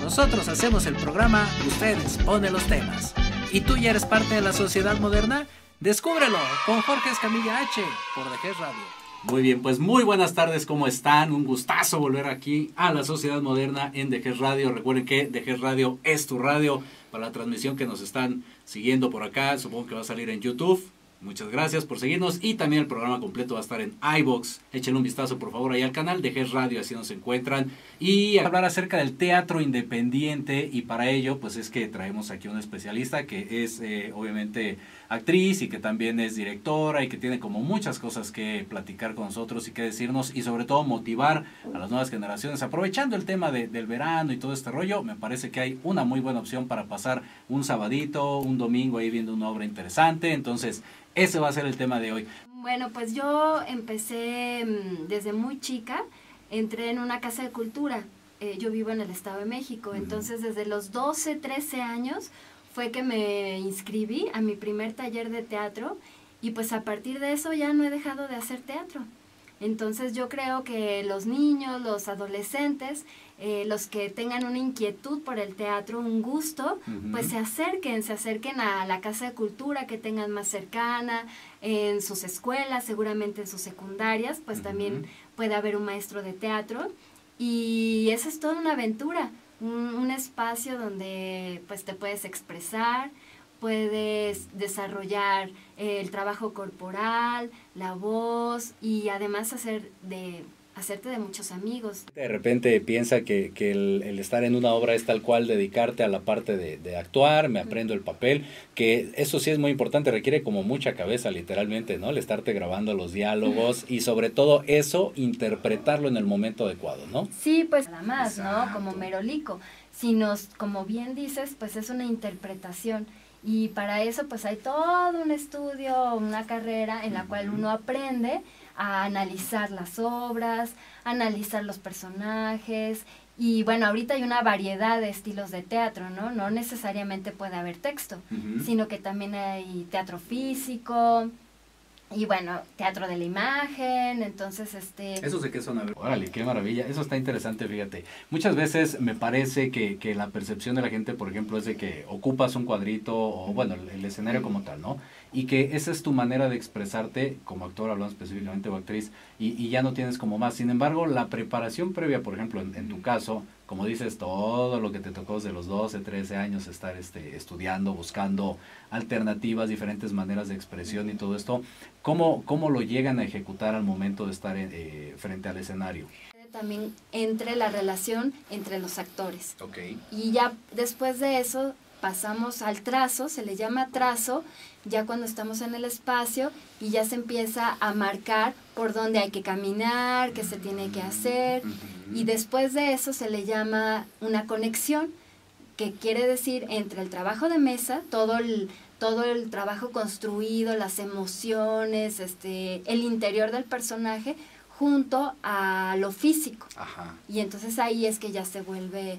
Nosotros hacemos el programa, ustedes ponen los temas. ¿Y tú ya eres parte de la sociedad moderna? Descúbrelo con Jorge Escamilla H por Dejez Radio. Muy bien, pues muy buenas tardes, ¿cómo están? Un gustazo volver aquí a la Sociedad Moderna en Dejez Radio. Recuerden que Dejez Radio es tu radio. Para la transmisión que nos están siguiendo por acá, supongo que va a salir en YouTube. Muchas gracias por seguirnos y también el programa completo va a estar en iVoox. Échenle un vistazo por favor ahí al canal Dejez Radio, así nos encuentran. Y hablar acerca del teatro independiente, y para ello pues es que traemos aquí una especialista que es obviamente actriz y que también es directora y que tiene como muchas cosas que platicar con nosotros y que decirnos, y sobre todo motivar a las nuevas generaciones. Aprovechando el tema del verano y todo este rollo, me parece que hay una muy buena opción para pasar un sabadito, un domingo ahí viendo una obra interesante. Entonces ese va a ser el tema de hoy. Bueno, pues yo empecé desde muy chica, entré en una casa de cultura. Yo vivo en el Estado de México, entonces desde los 12, 13 años fue que me inscribí a mi primer taller de teatro, y pues a partir de eso ya no he dejado de hacer teatro. Entonces yo creo que los niños, los adolescentes, los que tengan una inquietud por el teatro, un gusto, pues se acerquen a la casa de cultura que tengan más cercana, en sus escuelas, seguramente en sus secundarias, pues también puede haber un maestro de teatro, y eso es toda una aventura, un espacio donde pues te puedes expresar, puedes desarrollar el trabajo corporal, la voz, y además hacerte de muchos amigos. De repente piensa que el estar en una obra es tal cual dedicarte a la parte de actuar, me aprendo el papel, que eso sí es muy importante, requiere como mucha cabeza literalmente, ¿no? El estarte grabando los diálogos y sobre todo eso, interpretarlo en el momento adecuado, ¿no? Sí, pues nada más, ¿no? Como merolico, sino, como bien dices, pues es una interpretación. Y para eso pues hay todo un estudio, una carrera en la cual uno aprende a analizar las obras, a analizar los personajes. Y bueno, ahorita hay una variedad de estilos de teatro, ¿no? No necesariamente puede haber texto, sino que también hay teatro físico, y bueno, teatro de la imagen. Entonces ¿Eso de qué son? A ver, órale, qué maravilla, eso está interesante, fíjate. Muchas veces me parece que la percepción de la gente, por ejemplo, es de que ocupas un cuadrito, o bueno, el escenario como tal, ¿no? Y que esa es tu manera de expresarte como actor, hablando específicamente, o actriz, y ya no tienes como más. Sin embargo, la preparación previa, por ejemplo, en tu caso, como dices, todo lo que te tocó desde los 12, 13 años, estar estudiando, buscando alternativas, diferentes maneras de expresión y todo esto, ¿cómo lo llegan a ejecutar al momento de estar frente al escenario? También entre la relación entre los actores. Okay. Y ya después de eso pasamos al trazo, se le llama trazo, ya cuando estamos en el espacio y ya se empieza a marcar por dónde hay que caminar, qué se tiene que hacer, y después de eso se le llama una conexión, que quiere decir entre el trabajo de mesa, todo el trabajo construido, las emociones, el interior del personaje, junto a lo físico. Ajá. Y entonces ahí es que ya se vuelve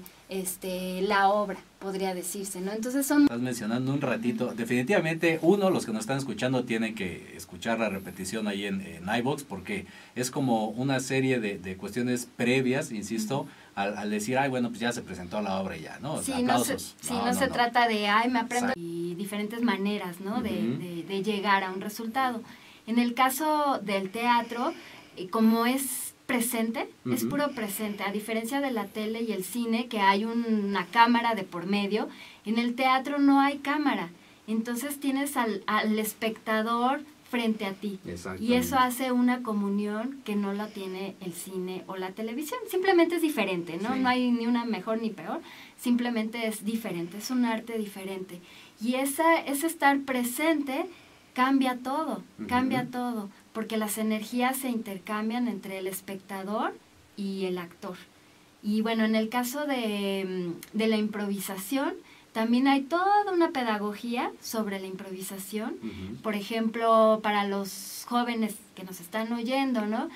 la obra, podría decirse, ¿no? Entonces Estás mencionando un ratito, definitivamente los que nos están escuchando tienen que escuchar la repetición ahí en iVoox, porque es como una serie de cuestiones previas, insisto, al decir, ay, bueno, pues ya se presentó la obra y ya, ¿no? Sí, aplausos. No se trata de, ay, me aprendo, y diferentes maneras, ¿no? De llegar a un resultado. En el caso del teatro, como es presente, es puro presente, a diferencia de la tele y el cine, que hay una cámara de por medio, en el teatro no hay cámara, entonces tienes al espectador frente a ti, y eso hace una comunión que no la tiene el cine o la televisión. Simplemente es diferente, ¿no? Sí. No hay ni una mejor ni peor, simplemente es diferente, es un arte diferente, y ese estar presente cambia todo, porque las energías se intercambian entre el espectador y el actor. Y bueno, en el caso de la improvisación, también hay toda una pedagogía sobre la improvisación. Por ejemplo, para los jóvenes que nos están oyendo, ¿no?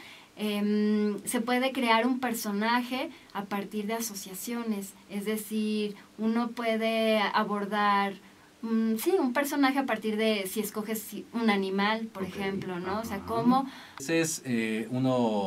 Se puede crear un personaje a partir de asociaciones, es decir, uno puede abordar un personaje a partir de si escoges un animal, por ejemplo, ¿no? O sea, cómo... Ese es uno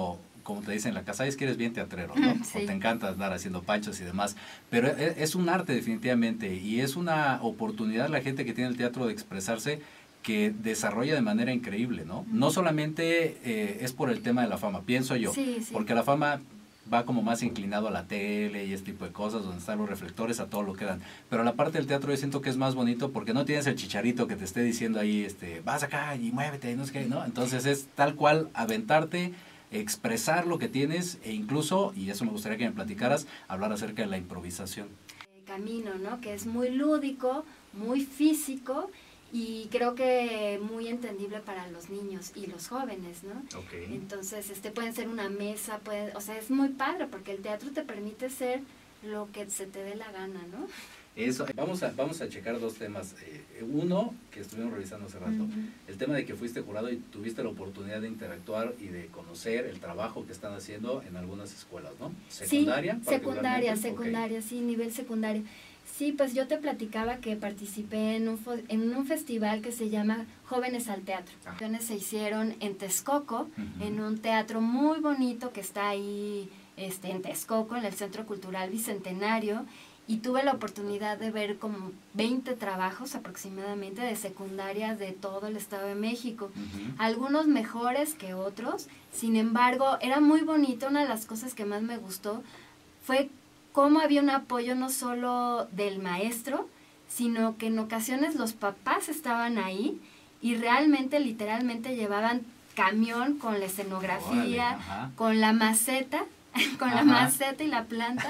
como te dicen en la casa, es que eres bien teatrero, ¿no? Sí. O te encanta andar haciendo panchos y demás, pero es un arte definitivamente, y es una oportunidad la gente que tiene el teatro de expresarse, que desarrolla de manera increíble, ¿no? No solamente es por el tema de la fama, pienso yo, porque la fama va como más inclinado a la tele y este tipo de cosas, donde están los reflectores a todo lo que dan. Pero la parte del teatro yo siento que es más bonito porque no tienes el chicharito que te esté diciendo ahí, vas acá y muévete, no sé qué, ¿no? Entonces es tal cual aventarte, expresar lo que tienes e incluso, y eso me gustaría que me platicaras, hablar acerca de la improvisación. Camino, ¿no? Que es muy lúdico, muy físico, y creo que muy entendible para los niños y los jóvenes, ¿no? Okay. Entonces, pueden ser una mesa, o sea, es muy padre porque el teatro te permite ser lo que se te dé la gana, ¿no? Eso, vamos a checar dos temas. Uno, que estuvimos revisando hace rato, el tema de que fuiste jurado y tuviste la oportunidad de interactuar y de conocer el trabajo que están haciendo en algunas escuelas, ¿no? ¿Secundaria? Sí, secundaria, sí, nivel secundario. Sí, pues yo te platicaba que participé en un festival que se llama Jóvenes al Teatro. Se hicieron en Texcoco, en un teatro muy bonito que está ahí en Texcoco, en el Centro Cultural Bicentenario, y tuve la oportunidad de ver como 20 trabajos aproximadamente de secundaria de todo el Estado de México. Algunos mejores que otros, sin embargo, era muy bonito. Una de las cosas que más me gustó fue cómo había un apoyo no solo del maestro, sino que en ocasiones los papás estaban ahí y realmente, literalmente llevaban camión con la escenografía, con la maceta, la maceta y la planta,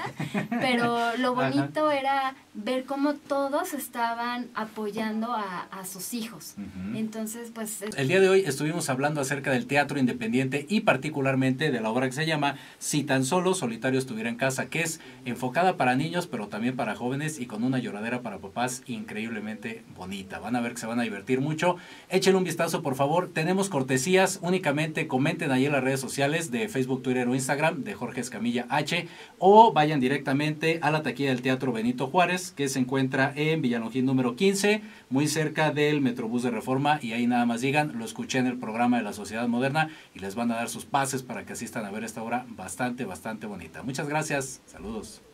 pero lo bonito era ver cómo todos estaban apoyando a sus hijos. Entonces, pues... El día de hoy estuvimos hablando acerca del teatro independiente y particularmente de la obra que se llama Si tan solo Solitario estuviera en casa, que es enfocada para niños, pero también para jóvenes y con una lloradera para papás increíblemente bonita. Van a ver que se van a divertir mucho. Échenle un vistazo, por favor. Tenemos cortesías, únicamente comenten ahí en las redes sociales de Facebook, Twitter o Instagram de Jorge Escamilla H, o vayan directamente a la taquilla del Teatro Benito Juárez, que se encuentra en Villalongín número 15, muy cerca del Metrobús de Reforma, y ahí nada más digan, lo escuché en el programa de la Sociedad Moderna, y les van a dar sus pases para que asistan a ver esta obra bastante bonita. Muchas gracias, saludos.